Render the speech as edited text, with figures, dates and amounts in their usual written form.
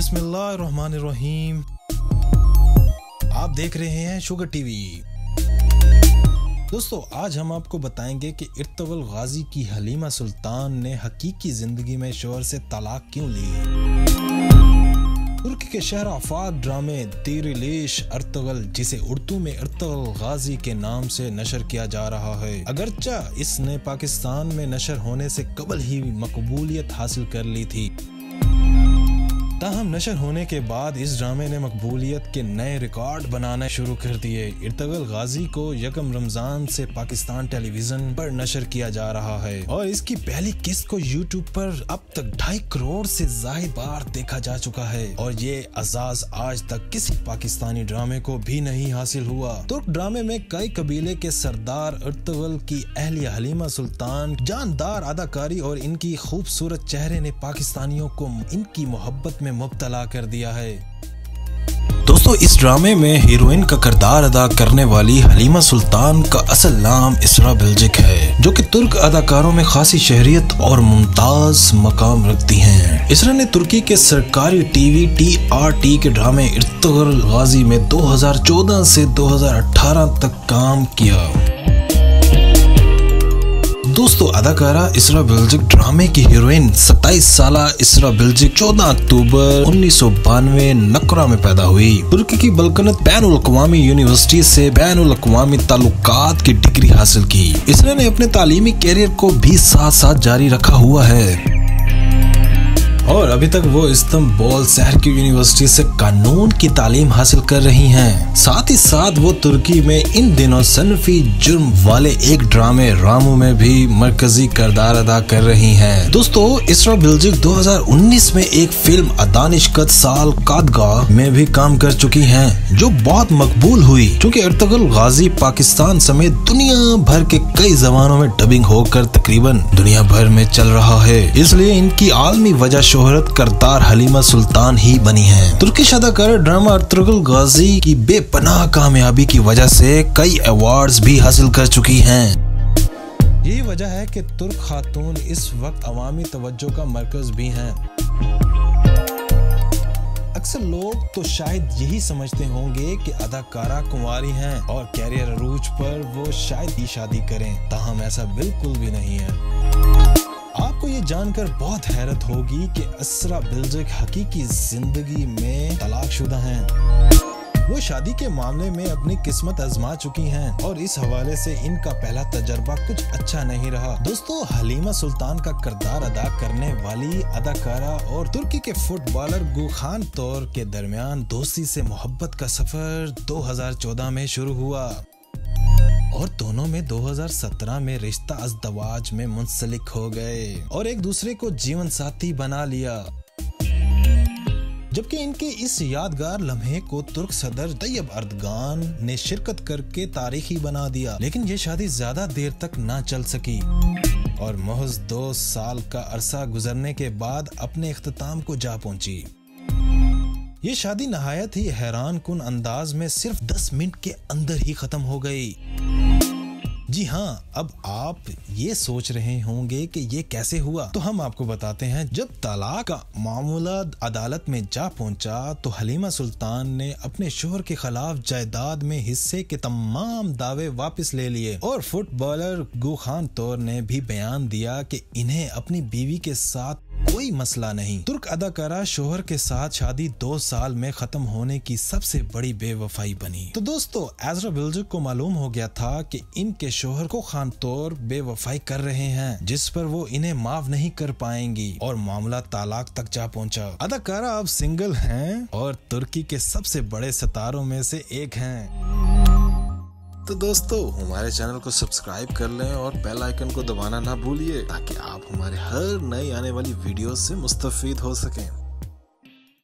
बिस्मिल्लाहिर्रहमानिर्रहीम। आप देख रहे हैं शुगर टीवी। दोस्तों, आज हम आपको बताएंगे कि इर्तुगरुल गाजी की हलीमा सुल्तान ने हकीकी जिंदगी में शौहर से तलाक क्यों ली। तुर्की के शहर आफाक ड्रामे तिरिलिश अर्तुगरुल, जिसे उर्दू में इर्तुगरुल गाजी के नाम से नशर किया जा रहा है, अगरचा इसने पाकिस्तान में नशर होने से कबल ही मकबूलियत हासिल कर ली थी, ताहम नशर होने के बाद इस ड्रामे ने मकबूलियत के नए रिकॉर्ड बनाना शुरू कर दिए। इर्तुगरुल गाजी को यकम रमजान से पाकिस्तान टेलीविजन पर नशर किया जा रहा है और इसकी पहली किस्त को यूट्यूब पर अब तक 2.5 करोड़ से ज्यादा बार देखा जा चुका है और ये एजाज आज तक किसी पाकिस्तानी ड्रामे को भी नहीं हासिल हुआ। तुर्क ड्रामे में कई कबीले के सरदार इर्तुगरुल की अहलिया हलीमा सुल्तान जानदार अदाकारी और इनकी खूबसूरत चेहरे ने पाकिस्तानियों को इनकी मोहब्बत में मुब्तला कर दिया है। दोस्तों, इस ड्रामे में हीरोइन का किरदार अदा करने वाली हलीमा सुल्तान का असल नाम इसरा बिल्जिक है, जो कि तुर्क अदाकारों में खासी शहरियत और मुमताज मकाम रखती हैं। इसरा ने तुर्की के सरकारी टीवी TRT के ड्रामे इर्तुगरुल गाजी में 2014 से 2018 तक काम किया। दोस्तों, अदाकारा इसरा बिल्जिक ड्रामे की हीरोइन 27 साला इसरा बिल्जिक 14 अक्टूबर 1992 नकरा में पैदा हुई। तुर्की की बल्कनत बैनुल अक़वामी यूनिवर्सिटी से बैनुल अक़वामी ताल्लुकात की डिग्री हासिल की। इसरा ने अपने तालीमी कैरियर को भी साथ साथ जारी रखा हुआ है और अभी तक वो इस्तांबुल शहर की यूनिवर्सिटी से कानून की तालीम हासिल कर रही हैं। साथ ही साथ वो तुर्की में इन दिनों सनफी जुर्म वाले एक ड्रामे रामू में भी मरकजी किरदार अदा कर रही हैं। दोस्तों, इसरा बिल्जिक 2019 में एक फिल्म अदानिशकत साल कादगा में भी काम कर चुकी हैं, जो बहुत मकबूल हुई क्योंकि इर्तुगरुल गाजी पाकिस्तान समेत दुनिया भर के कई जबानों में डबिंग होकर तकरीबन दुनिया भर में चल रहा है। इसलिए इनकी आलमी वजह शोहरत करदार हलीमा सुल्तान ही बनी है। तुर्किश अदाकारा ड्रामा इर्तुगरुल गाजी की बेपनाह कामयाबी की वजह से कई अवार्ड्स भी हासिल कर चुकी हैं। यही वजह है कि तुर्क खातून इस वक्त अवामी तवज्जो का मरकज भी हैं। अक्सर लोग तो शायद यही समझते होंगे कि अदाकारा कुंवारी हैं और कैरियर अरूज पर वो शायद ही शादी करें, ताहम ऐसा बिल्कुल भी नहीं है। आपको ये जानकर बहुत हैरत होगी कि इसरा बिल्जिक हकीकी जिंदगी में तलाकशुदा हैं। वो शादी के मामले में अपनी किस्मत आजमा चुकी हैं और इस हवाले से इनका पहला तजर्बा कुछ अच्छा नहीं रहा। दोस्तों, हलीमा सुल्तान का किरदार अदा करने वाली अदाकारा और तुर्की के फुटबॉलर गुखान तोर के दरमियान दोस्ती से मोहब्बत का सफर 2014 में शुरू हुआ और दोनों में 2017 में रिश्ता अज़दवाज में मुंसलिक हो गए और एक दूसरे को जीवन साथी बना लिया। जबकि इनके इस यादगार लम्हे को तुर्क सदर तैयब अर्दगान ने शिरकत करके तारीखी बना दिया, लेकिन ये शादी ज्यादा देर तक ना चल सकी और महज 2 साल का अरसा गुजरने के बाद अपने इख्तिताम को जा पहुंची। ये शादी नहायत ही हैरान कुन अंदाज में सिर्फ 10 मिनट के अंदर ही खत्म हो गई। जी हाँ, अब आप ये सोच रहे होंगे कि ये कैसे हुआ, तो हम आपको बताते हैं। जब तलाक का मामला अदालत में जा पहुंचा तो हलीमा सुल्तान ने अपने शोहर के खिलाफ जायदाद में हिस्से के तमाम दावे वापस ले लिए और फुटबॉलर गुखान तोर ने भी बयान दिया कि इन्हें अपनी बीवी के साथ कोई मसला नहीं। तुर्क अदाकारा शोहर के साथ शादी 2 साल में खत्म होने की सबसे बड़ी बेवफाई बनी। तो दोस्तों, इसरा बिल्जिक को मालूम हो गया था कि इनके शोहर को खान तौर बेवफाई कर रहे हैं, जिस पर वो इन्हें माफ नहीं कर पाएंगी और मामला तलाक तक जा पहुंचा। अदाकारा अब सिंगल हैं और तुर्की के सबसे बड़े सितारों में से एक हैं। तो दोस्तों, हमारे चैनल को सब्सक्राइब कर लें और बेल आइकन को दबाना ना भूलिए ताकि आप हमारे हर नई आने वाली वीडियो से मुस्तफीद हो सकें।